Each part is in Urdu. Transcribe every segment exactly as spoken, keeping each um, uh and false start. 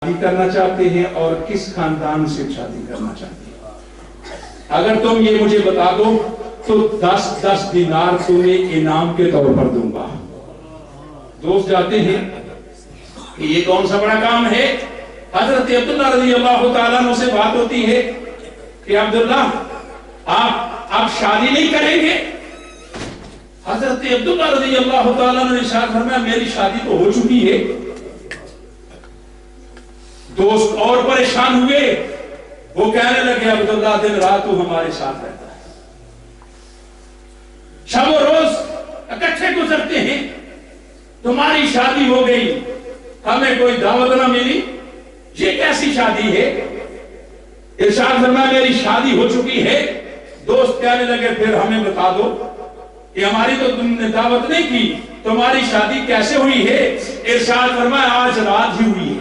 کرنا چاہتے ہیں اور کس خاندان سے شادی کرنا چاہتے ہیں؟ اگر تم یہ مجھے بتا دو تو دس دس دینار تمہیں انعام کے طور پر دوں گا۔ دوست جاتے ہیں کہ یہ کون سا بڑا کام ہے؟ حضرت عبداللہ رضی اللہ تعالیٰ عنہ سے بات ہوتی ہے کہ عبداللہ آپ آپ شادی نہیں کریں گے؟ حضرت عبداللہ رضی اللہ تعالیٰ عنہ نے ارشاد فرمایا میری شادی تو ہو چکی ہے۔ دوست اور پریشان ہوئے، وہ کہنے لگے عبداللہ دن رات تو ہمارے ساتھ رہتا ہے، شب و روز اکٹھے گزرتے ہیں، تمہاری شادی ہو گئی ہمیں کوئی دعوت نہ ملی، یہ کیسی شادی ہے؟ ارشاد فرمایا میری شادی ہو چکی ہے۔ دوست کہنے لگے پھر ہمیں بتا دو کہ ہماری تو تم نے دعوت نہیں کی، تمہاری شادی کیسے ہوئی ہے؟ ارشاد فرمایا آج رات ہی ہوئی ہے۔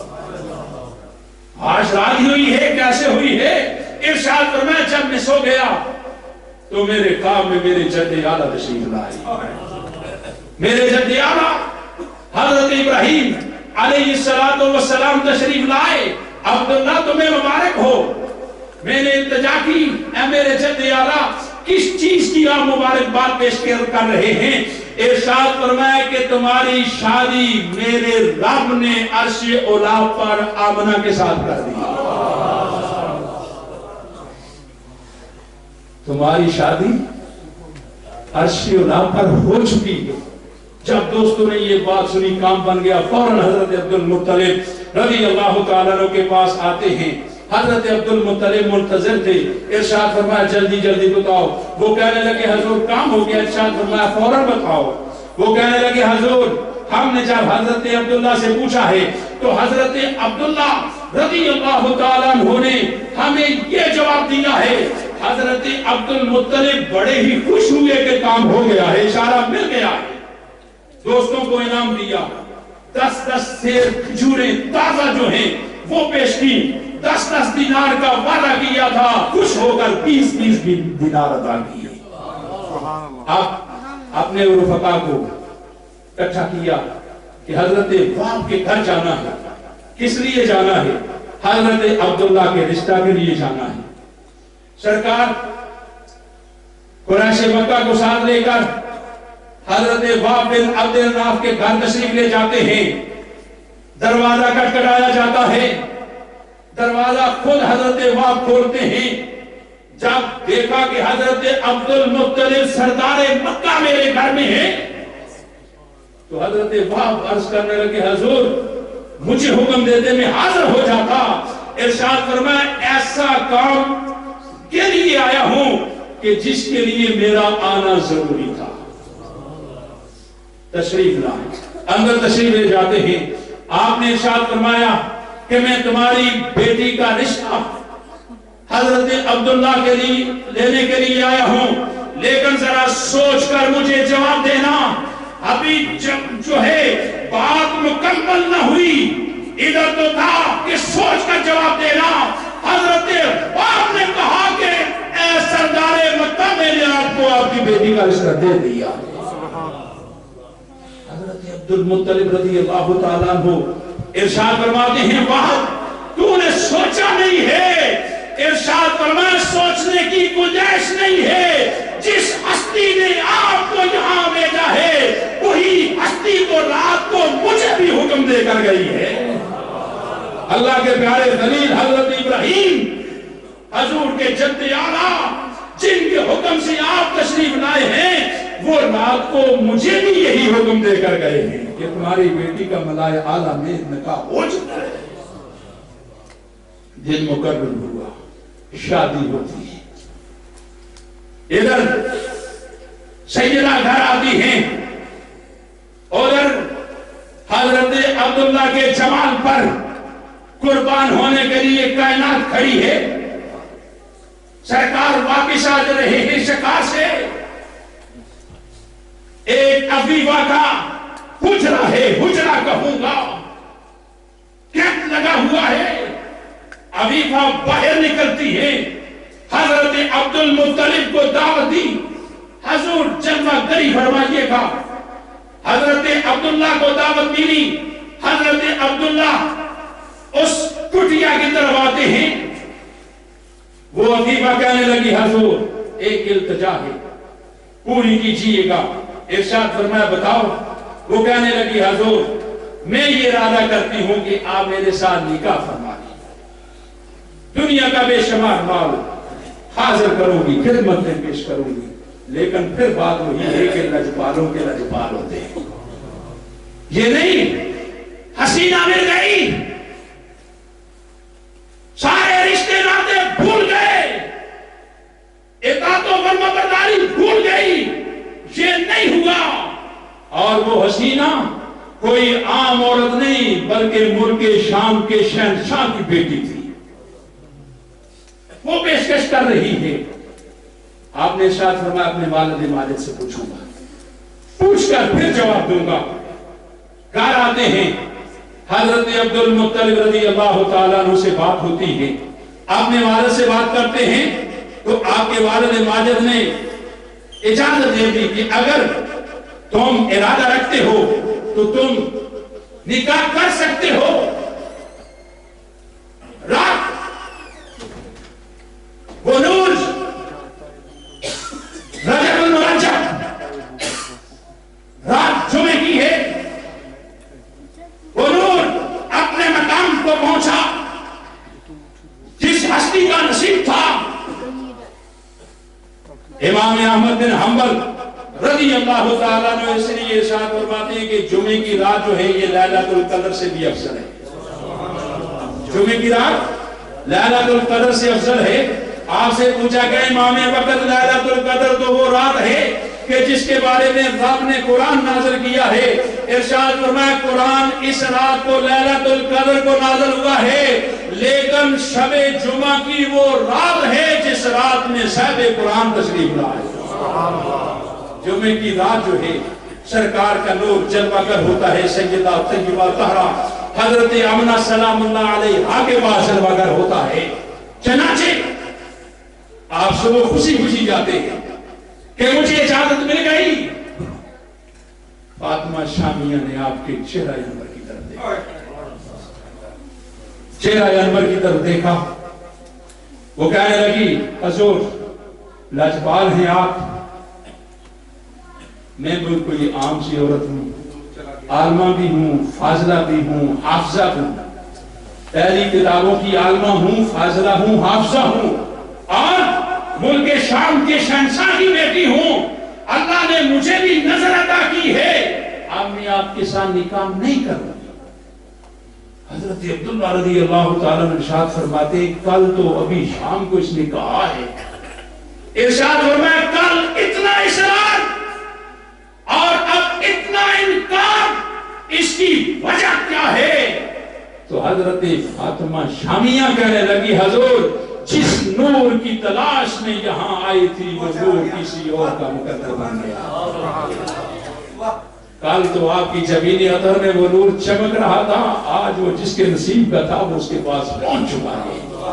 آج رات ہی ہوئی ہے، کیسے ہوئی ہے؟ ارشاد فرمایا جب میں سو گیا تو میرے خواب میں میرے جد اعلیٰ تشریف لائے، میرے جد اعلیٰ حضرت ابراہیم علیہ السلام تشریف لائے۔ عبداللہ تمہیں مبارک ہو۔ میں نے التجا کی اے میرے جد اعلیٰ کس چیز کی آپ مبارکباد پیش کر رہے ہیں؟ ارشاد فرمایا کہ تمہاری شادی میرے رب نے عرش اولا پر آمنہ کے ساتھ کر دی۔ تمہاری شادی عرش اولا پر ہو چکی ہے۔ جب دوستوں نے یہ بات سنی کام بن گیا، فوراً حضرت عبد المطلب رضی اللہ تعالیٰ عنہ کے پاس آتے ہیں۔ حضرت عبد المطلب منتظر تھے، ارشاد فرمایا جلدی جلدی بتاؤ۔ وہ کہنے لگے حضور کام ہو گیا۔ ارشاد فرمایا فوراً بتاؤ۔ وہ کہنے لگے حضور ہم نے جب حضرت عبداللہ سے پوچھا ہے تو حضرت عبداللہ رضی اللہ تعالیٰ عنہ نے ہمیں یہ جواب دیا ہے۔ حضرت عبد المطلب بڑے ہی خوش ہوئے کہ کام ہو گیا ہے، اشارہ مل گیا ہے۔ دوستوں کو انعام دیا، دس دس سیر کھجوریں تازہ جو ہیں وہ پیش کی، دس دس دینار کا وعدہ کیا تھا، خوش ہو کر بیس بیس دینار عطا کیے۔ اب اپنے رفقا کو اکٹھا کیا کہ حضرت باپ کے گھر جانا ہے۔ کس لیے جانا ہے؟ حضرت عبداللہ کے رشتہ کے لیے جانا ہے۔ سرکار قریش مکہ کو ساتھ لے کر حضرت باپ بن عبد الناف کے گھر تشریف لے جاتے ہیں۔ دروازہ کھٹکھٹایا جاتا ہے، دروازہ خود حضرت باپ کھولتے ہیں۔ جب دیکھا کہ حضرت عبد المطلب سردار مکہ میرے گھر میں ہے تو حضرت باپ عرض کرنے لگے حضور مجھے حکم دیتے میں حاضر ہو جاتا۔ ارشاد فرمایا ایسا کام کے لیے آیا ہوں کہ جس کے لیے میرا آنا ضروری تھا۔ تشریف لائے، اندر تشریف لے جاتے ہیں۔ آپ نے ارشاد فرمایا کہ میں تمہاری بیٹی کا رشتہ حضرت عبداللہ کے لیے لینے کے لیے آیا ہوں، لیکن ذرا سوچ کر مجھے جواب دینا۔ ابھی جو ہے بات مکمل نہ ہوئی، ادھر تو تھا کہ سوچ کر جواب دینا۔ حضرت باپ نے کہا کہ اے سردار مکہ میں نے آپ کو آپ کی بیٹی کا رشتہ دے دیا۔ حضرت عبد المطلب رضی اللہ تعالیٰ عنہ ارشاد فرماتے ہیں واہ تو نے سوچا نہیں ہے۔ ارشاد فرمایا سوچنے کی گنجائش نہیں ہے، جس ہستی نے آپ کو یہاں بھیجا ہے وہی ہستی تو رات کو مجھے بھی حکم دے کر گئی ہے۔ اللہ کے پیارے خلیل حضرت ابراہیم حضور کے جد اعلیٰ جن کے حکم سے آپ تشریف لائے ہیں، وہ رات کو مجھے بھی یہی حکم دے کر گئے ہیں کہ تمہاری بیٹی کا ملائے اعلیٰ میں نکاح ہو چکا ہے۔ دن مقرر ہوا، شادی ہوتی ہے۔ ادھر سیدہ گھر آتی ہیں، ادھر حضرت عبداللہ کے جمال پر قربان ہونے کے لیے کائنات کھڑی ہے۔ سرکار واپس آ رہے ہیں شکار سے، ایک عفیفہ کا حجرہ ہے، حجرہ کہوں گا، کیمپ لگا ہوا ہے۔ عفیفہ باہر نکلتی ہے، حضرت عبد المطلب کو دعوت دی، حضور جلوہ گری فرمائیے گا۔ حضرت عبداللہ کو دعوت ملی، حضرت عبداللہ کی طرف آتے ہیں. وہ عفیفہ کہنے لگی حضور ایک التجا ہے پوری کیجیے گا. ارشاد فرمایا بتاؤ. وہ کہنے لگی حضور میں یہ ارادہ کرتی ہوں کہ آپ میرے ساتھ نکاح فرما لیں. دنیا کا بے شمار مال حاضر کروں گی، خدمت میں پیش کروں گی، لیکن پھر بات وہی ہے کہ لجپالوں کے لجپال ہوتے ہیں. یہ نہیں حسینہ مل گئی سارے رشتے ناطے بھول گئے، اطاعت و فرمانبرداری بھول گئی، یہ نہیں ہوا. اور وہ حسینہ کوئی عام عورت نہیں بلکہ ملک شام کے شہنشاہ کی بیٹی تھی. وہ پیشکش کر رہی ہے. آپ نے ارشاد فرمایا اپنے والد ماجد سے پوچھوں گا، پوچھ کر پھر جواب دوں گا. گھر آتے ہیں، حضرت عبد المطلب رضی اللہ تعالیٰ عنہ سے بات ہوتی ہے. اپنے والد سے بات کرتے ہیں تو آپ کے والد ماجد نے اجازت دے دی کہ اگر تم ارادہ رکھتے ہو تو تم نکاح کر سکتے ہو. رات وہ نور رجب المرجب رات جمعے کی ہے. وہ نور اپنے مقام کو پہنچا جس ہستی کا نصیب تھا. امام احمد بن حنبل رضی اللہ تعالیٰ عنہ اس لیے ارشاد فرماتے ہیں کہ جمعے کی رات جو ہے یہ لیلۃ القدر سے بھی افضل ہے. جمعے کی رات لیلۃ القدر سے افضل ہے. آپ سے پوچھا گیا امام وقت لیلۃ القدر تو وہ رات ہے کہ جس کے بارے میں رب نے قرآن نازل کیا ہے. ارشاد فرمایا قرآن اس رات کو لیلۃ القدر کو نازل ہوا ہے، لیکن شب جمعہ کی وہ رات ہے جس رات میں صاحب قرآن تشریف لائے. جمعے کی رات جو ہے سرکار کا نور جلوہ گر ہوتا ہے. سیدہ طیبہ طاہرہ حضرت آمنہ سلام اللہ علیہا کے بعد جلوہ گر ہوتا ہے. چنانچہ آپ سے وہ خوشی خوشی جاتے ہیں کہ مجھے اجازت مل گئی. فاطمہ شامیہ نے آپ کے چہرہ انور کی طرف دیکھا، چہرہ انور کی طرف دیکھا. وہ کہنے لگی حضور لاجوال ہیں آپ، میں بالکل عام سی عورت ہوں، عالمہ بھی ہوں، فاضلہ بھی ہوں، حافظہ ہوں، پہلی کتابوں کی عالمہ ہوں، فاضلہ ہوں، حافظہ ہوں، اور ملک شام کے شہنشاہ کی بیٹی ہوں. اللہ نے مجھے بھی نظر عطا کی ہے، اب میں آپ کے ساتھ نکاح نہیں کروں. حضرت عبداللہ رضی اللہ تعالیٰ عنہ ارشاد فرماتے کل تو ابھی شام کو اس نے کہا ہے. ارشاد فرمایا کل اتنا اصرار اور اب اتنا انکار، اس کی وجہ کیا ہے؟ تو حضرت فاطمہ شامیہ کہنے لگی حضور جس نور کی تلاش میں یہاں آئی تھی وہ نور کسی اور کا مقدر بن گیا. کل تو آپ کی جبین عطر میں وہ نور چمک رہا تھا، آج وہ جس کے نصیب کا تھا وہ اس کے پاس پہنچ چکا ہے.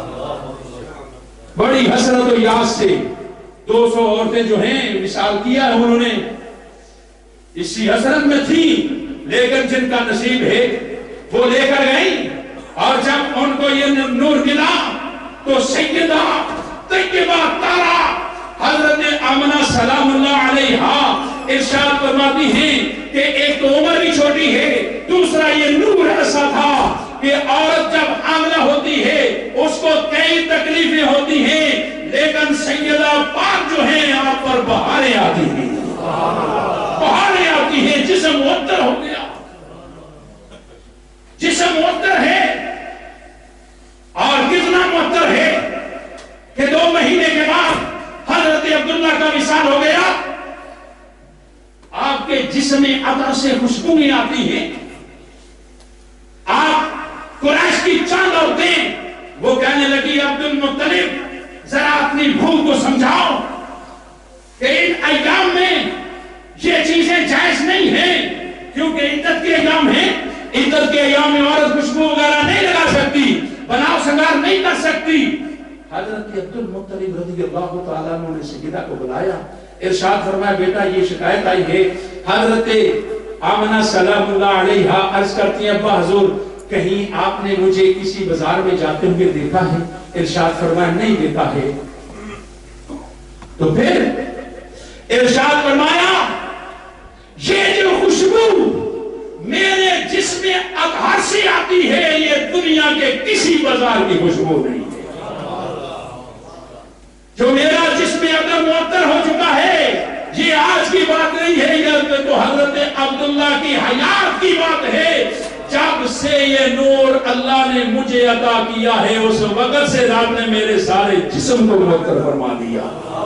بڑی حسرت و یاس سے دو سو عورتیں جو ہیں مثال کیا انہوں نے اسی حسرت میں تھی، لیکن جن کا نصیب ہے وہ لے کر گئی. اور جب ان کو یہ نور ملا تو سیدہ طیبہ طاہرہ حضرت آمنہ سلام اللہ علیہا ارشاد فرماتی ہیں کہ ایک تو عمر بھی چھوٹی ہے، دوسرا یہ نور ایسا تھا کہ عورت جب حاملہ ہوتی ہے اس کو کئی تکلیفیں ہوتی ہیں، لیکن سیدہ پاک جو ہیں آپ پر بہاریں آتی ہیں، بہاریں آتی ہیں. جسم معطر ہو گیا، جسم معطر ہے، اور کتنا معطر ہے کہ دو مہینے کے بعد حضرت عبداللہ کا وصال ہو گیا. آپ کے جسم عطر سے خوشبوئیں آتی ہیں. آپ قریش کی چاند عورتیں وہ کہنے لگی عبد المطلب ذرا اپنی بھوک کو سمجھاؤ کہ ان ایام میں یہ چیزیں جائز نہیں ہیں، کیونکہ عدت کے ایام ہیں. عدت کے ایام میں عورت خوشبو وغیرہ نہیں لگا سکتی، بناؤ سنگار نہیں کر سکتی. حضرت عبد المطلب رضی اللہ تعالیٰ عنہ نے سیدہ کو بلایا. ارشاد فرمایا بیٹا یہ شکایت آئی ہے. حضرت آمنہ سلام اللہ علیہا عرض کرتی ہیں ابا حضور کہیں آپ نے مجھے کسی بازار میں جاتے ہوئے دیکھا ہے؟ ارشاد فرمایا نہیں دیکھا ہے۔ تو پھر ارشاد فرمایا یہ جو خوشبو میرے جسم اطہر سے آتی ہے یہ دنیا کے کسی بازار کی خوشبو نہیں ہے۔ جو میرا جسم اطہر معطر ہو چکا ہے یہ آج کی بات نہیں ہے، یہ تو حضرت عبداللہ کی حیات کی بات ہے۔ جب سے یہ نور اللہ نے مجھے عطا کیا ہے اس وقت سے رب نے میرے سارے جسم کو معطر فرما دیا۔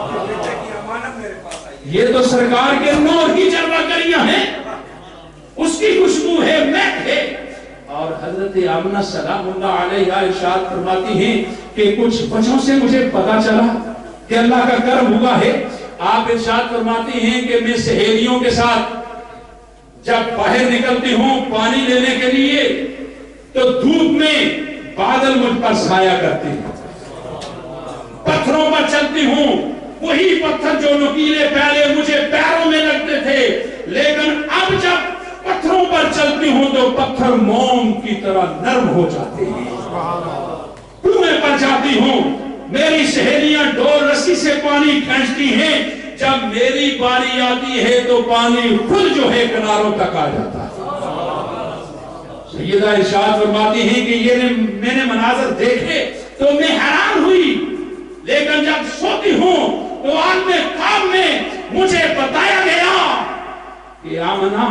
یہ تو سرکار کے نور کی جلوہ گریاں ہیں، اس کی خوشبو ہے، مہک ہے۔ اور حضرت آمنہ سلام اللہ علیہ ارشاد فرماتی ہیں کہ کچھ وجہوں سے مجھے پتا چلا کہ اللہ کا کرم ہوا ہے۔ آپ ارشاد فرماتی ہیں کہ میں سہیلیوں کے ساتھ جب باہر نکلتی ہوں پانی لینے کے لیے تو دھوپ میں بادل مجھ پر سایہ کرتے ہیں، پتھروں پر چلتی ہوں، وہی پتھر جو نکیلے پہلے مجھے پیروں میں لگتے تھے، لیکن اب جب پتھروں پر چلتی ہوں تو پتھر موم کی طرح نرم ہو جاتے ہیں۔ کنویں پر جاتی ہوں، میری سہیلیاں ڈور رسی سے پانی کھینچتی ہیں، جب میری باری آتی ہے تو پانی خود جو ہے کناروں تک آ جاتا ہے۔ سیدہ ارشاد فرماتی ہیں کہ یہ میں نے مناظر دیکھے تو میں حیران ہوئی، لیکن جب سوتی ہوں تو عالم خواب میں مجھے بتایا گیا کہ آمنہ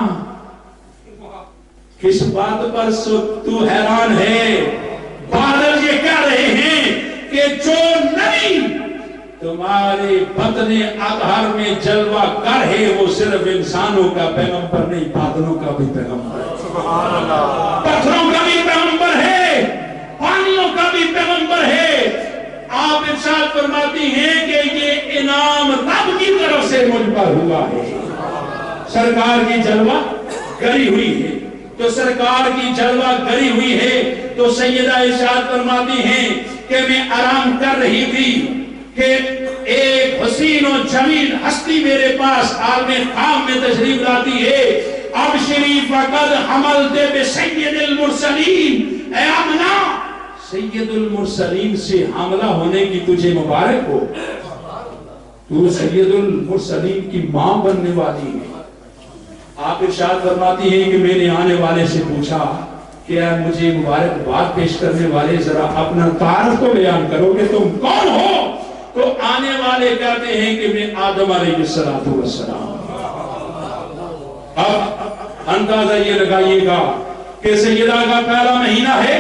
کس بات پر تو حیران ہے؟ بادل یہ کہہ رہے ہیں کہ جو نبی تمہارے بطن اطہر میں جلوہ گر ہے وہ صرف انسانوں کا پیغمبر نہیں، بادلوں کا بھی پیغمبر ہے، پتھروں کا بھی پیغمبر ہے، پانیوں کا بھی پیغمبر ہے۔ آپ ارشاد فرماتی ہیں کہ یہ انعام رب کی طرف سے مجھ پر ہوا ہے۔ سرکار کی جلوہ گری ہوئی ہے، تو سرکار کی جلوہ گری ہوئی ہے تو سیدہ ارشاد فرماتی ہیں کہ میں آرام کر رہی تھی کہ ایک حسین و جمیل ہستی میرے پاس عالم خواب میں تشریف لاتی ہے۔ اب شریف وقت حملت بسید المرسلین، اے آمنہ سید المرسلین سے حاملہ ہونے کی تجھے مبارک ہو، تو سید المرسلین کی ماں بننے والی ہے۔ آپ ارشاد فرماتی ہیں کہ میں نے آنے والے سے پوچھا کہ اے مجھے مبارکباد پیش کرنے والے ذرا اپنا تعارف تو بیان کرو کہ تم کون ہو؟ تو آنے والے کہتے ہیں کہ میں آدم علیہ السلام۔ اب اندازہ یہ لگائیے گا کہ سیدہ کا پہلا مہینہ ہے،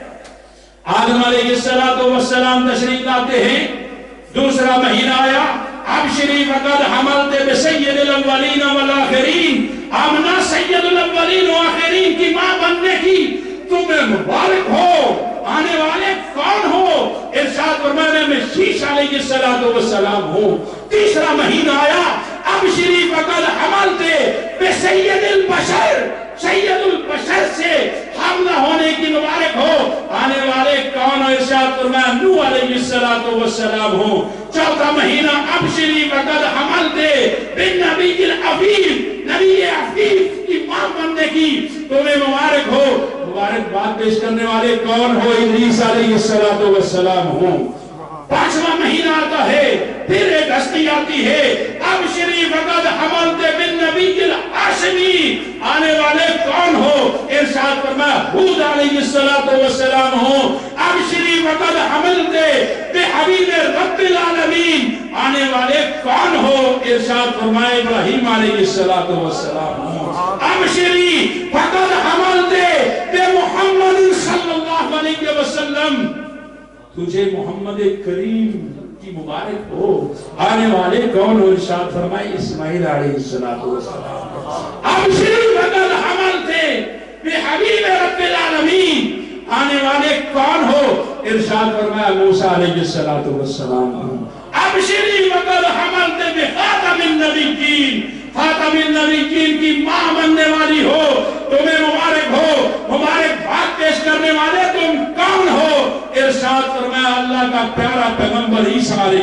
آدم علیہ السلام تشریف لاتے ہیں، دوسرا مہینہ آیا، اب شریف قد حملت بسید الاولین والآخرین، آمنہ سید الاولین والآخرین کی ماں بننے کی تمہیں مبارک ہو۔ آنے والے کون ہو؟ ارشاد فرمایا میں شیش علیہ السلام ہوں۔ تیسرا مہینہ آیا، اب شریف قد حملت بسید البشر، سید البشر سے حملہ ہونے کی مبارک ہو۔ آنے والے کون ہو؟ ارشاد فرمایا نوح علیہ السلام ہو۔ چوتھا مہینہ اب شریف قد حملت بالنبی العفیف، نبی عفیف کی ماں بننے کی تمہیں مبارک ہو۔ مبارک بات پیش کرنے والے کون ہو؟ ادریس علیہ السلام ہو۔ پانچواں مہینہ آتا ہے، پھر ایک ہستی آتی ہے، اب شریف قد حملت بالنبی الہاشمی، آنے والے کون ہو؟ ارشاد فرمایا ہود علیہ السلام ہو۔ اب شریف قد حملت بحبیب رب العالمین، آنے والے کون ہو؟ ارشاد فرمایا ابراہیم علیہ السلام ہو۔ اب شریف قد حملت بمحمد صلی اللہ علیہ وسلم، تجھے محمد کریم کی مبارک ہو۔ آنے والے کون ہو؟ ارشاد فرمائے اسماعیل علیہ السلام۔ اب شریف قد حملت بحبیب رب العالمین، آنے والے کون ہو؟ ارشاد فرمایا موسیٰ علیہ السلام۔ اب شریف قد حملت بخاتم النبیین، خاتم النبیین کی ماں بننے والی ہو، تمہیں مبارک ہو۔ مبارک بات پیش کرنے والے تم کون ہو؟ ارشاد فرمایا اللہ کا پیارا پیغمبر عیسیٰ علیہ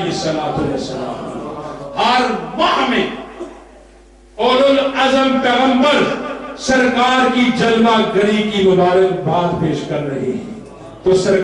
السلام۔ ہر ماہ میں اولو العزم پیغمبر سرکار کی جلوہ گری کی مبارکباد پیش کر رہے ہیں۔ تو سرکار